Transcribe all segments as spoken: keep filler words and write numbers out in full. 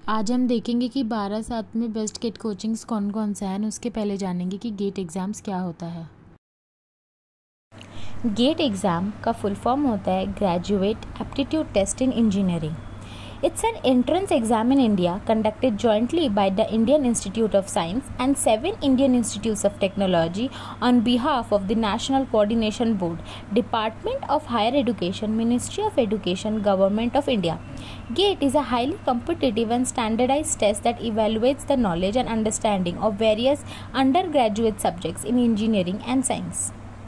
आज हम देखेंगे कि बारह सात में बेस्ट गेट कोचिंग्स कौन कौन सा है। उसके पहले जानेंगे कि गेट एग्ज़ाम्स क्या होता है। गेट एग्ज़ाम का फुल फॉर्म होता है graduate aptitude test in engineering. It's an entrance exam in India conducted jointly by the Indian Institute of Science and seven Indian Institutes of Technology on behalf of the National Coordination Board, Department of Higher Education, Ministry of Education, Government of India. GATE is a highly competitive and standardized test that evaluates the knowledge and understanding of various undergraduate subjects in engineering and science.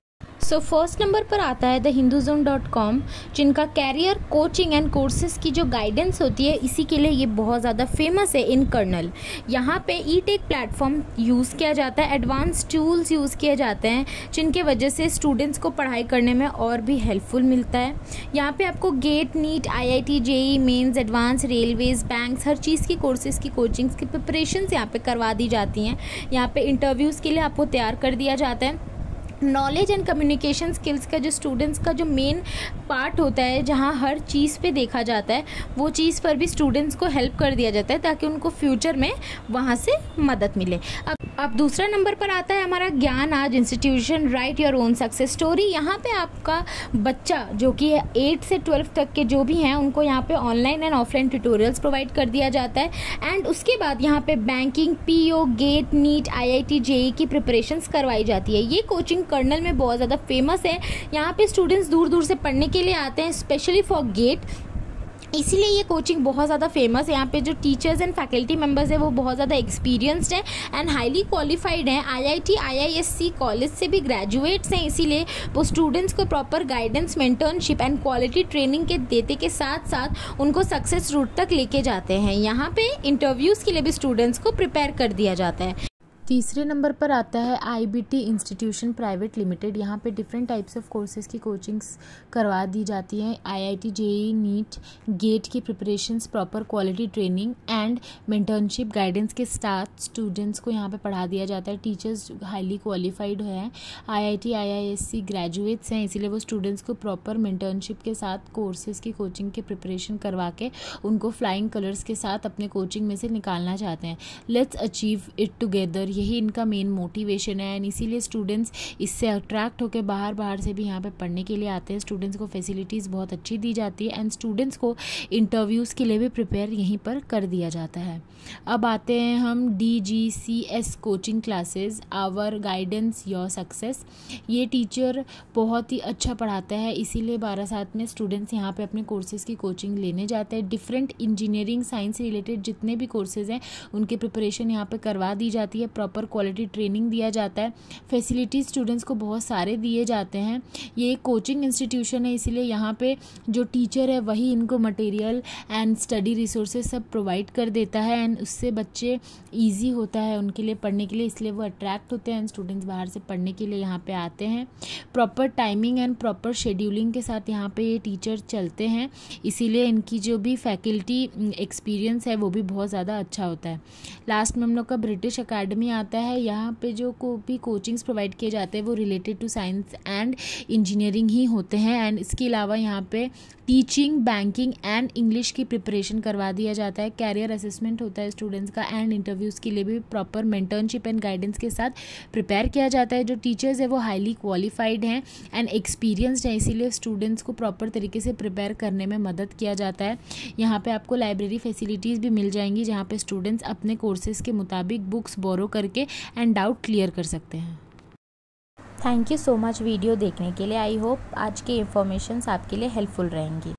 So first number पर आता है the Hinduzone dot com, जिनका career coaching and courses की जो guidance होती है, इसी के लिए ये बहुत ज़्यादा फेमस है इन कर्नल। यहाँ पे ई टेक प्लेटफॉर्म यूज़ किया जाता है, एडवांस टूल्स यूज़ किए जाते हैं, जिनके वजह से स्टूडेंट्स को पढ़ाई करने में और भी हेल्पफुल मिलता है। यहाँ पे आपको GATE, NEET, I I T, J E E mains, advance, railways, banks, हर चीज़ की कोर्सेज की कोचिंग्स की प्रिपरेशंस यहाँ पे करवा दी जाती हैं। यहाँ पे इंटरव्यूज़ के लिए आपको तैयार कर दिया जाता है। नॉलेज एंड कम्युनिकेशन स्किल्स का जो स्टूडेंट्स का जो मेन पार्ट होता है, जहाँ हर चीज़ पे देखा जाता है, वो चीज़ पर भी स्टूडेंट्स को हेल्प कर दिया जाता है ताकि उनको फ्यूचर में वहाँ से मदद मिले। अब अब दूसरा नंबर पर आता है हमारा ज्ञान आज institution, write your own success story. यहाँ पे आपका बच्चा जो कि एट से ट्वेल्व तक के जो भी हैं, उनको यहाँ पे online and offline tutorials provide कर दिया जाता है। एंड उसके बाद यहाँ पे banking, P O, GATE, NEET, I I T, J E E की प्रिपरेशंस करवाई जाती है। ये कोचिंग कर्नल में बहुत ज़्यादा फेमस है। यहाँ पे स्टूडेंट्स दूर दूर से पढ़ने के लिए आते हैं, स्पेशली फॉर गेट, इसीलिए ये कोचिंग बहुत ज़्यादा फेमस है। यहाँ पे जो टीचर्स एंड फैकल्टी मेंबर्स हैं वो बहुत ज़्यादा एक्सपीरियंस्ड हैं एंड हाईली क्वालिफाइड हैं। I I T, I I S C college से भी ग्रेजुएट्स हैं, इसीलिए वो स्टूडेंट्स को proper guidance, mentorship and quality training के देते के साथ साथ उनको सक्सेस रूट तक लेके जाते हैं। यहाँ पे इंटरव्यूज़ के लिए भी स्टूडेंट्स को प्रिपेयर कर दिया जाता है। तीसरे नंबर पर आता है I B T institution private limited. यहाँ पे डिफरेंट टाइप्स ऑफ कोर्सेज की कोचिंग्स करवा दी जाती हैं। I I T, J E E, NEET, GATE की preparations, proper quality training and mentorship guidance के साथ स्टूडेंट्स को यहाँ पे पढ़ा दिया जाता है। टीचर्स हाईली क्वालिफाइड हैं, I I T, I I S C graduates हैं, इसीलिए वो स्टूडेंट्स को प्रॉपर मेंटरशिप के साथ कोर्सेज की कोचिंग की प्रिपरेशन करवा के उनको फ्लाइंग कलर्स के साथ अपने कोचिंग में से निकालना चाहते हैं। लेट्स अचीव इट टुगेदर, यही इनका मेन मोटिवेशन है एंड इसीलिए स्टूडेंट्स इससे अट्रैक्ट होकर बाहर बाहर से भी यहाँ पे पढ़ने के लिए आते हैं। स्टूडेंट्स को फैसिलिटीज़ बहुत अच्छी दी जाती है एंड स्टूडेंट्स को इंटरव्यूज़ के लिए भी प्रिपेयर यहीं पर कर दिया जाता है। अब आते हैं हम D G C S coaching classes, our guidance your success. ये टीचर बहुत ही अच्छा पढ़ाता है, इसीलिए बारह सात में स्टूडेंट्स यहाँ पे अपने कोर्सेज़ की कोचिंग लेने जाते हैं। डिफरेंट इंजीनियरिंग, साइंस रिलेटेड जितने भी कोर्सेज़ हैं उनकी प्रिपरेशन यहाँ पर करवा दी जाती है। प्रॉपर क्वालिटी ट्रेनिंग दिया जाता है, फैसिलिटीज स्टूडेंट्स को बहुत सारे दिए जाते हैं। ये एक कोचिंग इंस्टीट्यूशन है, इसीलिए यहाँ पे जो टीचर है वही इनको मटेरियल एंड स्टडी रिसोर्सेज सब प्रोवाइड कर देता है एंड उससे बच्चे इजी होता है उनके लिए पढ़ने के लिए, इसलिए वो अट्रैक्ट होते हैं एंड स्टूडेंट्स बाहर से पढ़ने के लिए यहाँ पे आते हैं। Proper timing and proper scheduling के साथ यहाँ पे ये टीचर चलते हैं, इसीलिए इनकी जो भी फैकल्टी एक्सपीरियंस है वो भी बहुत ज़्यादा अच्छा होता है। लास्ट में हम लोग का ब्रिटिश अकेडमी आता है। यहाँ पे जो को भी कोचिंग्स प्रोवाइड किए जाते हैं वो related to science and engineering ही होते हैं एंड इसके अलावा यहाँ पे टीचिंग, बैंकिंग एंड इंग्लिश की प्रिपरेशन करवा दिया जाता है। कैरियर असेसमेंट होता है स्टूडेंट्स का एंड इंटरव्यूज़ के लिए भी प्रॉपर मेंटरशिप एंड गाइडेंस के साथ प्रिपेयर किया जाता है। जो टीचर्स है वो हाईली क्वालिफाइड हैं एंड एक्सपीरियंस्ड हैं, इसीलिए स्टूडेंट्स को प्रॉपर तरीके से प्रिपेयर करने में मदद किया जाता है। यहाँ पे आपको लाइब्रेरी फैसिलिटीज़ भी मिल जाएंगी, जहाँ पे स्टूडेंट्स अपने कोर्सेज़ के मुताबिक बुक्स बोरो करके एंड डाउट क्लियर कर सकते हैं। Thank you so much video देखने के लिए। आई होप आज की इन्फॉर्मेशंस आपके लिए हेल्पफुल रहेंगी।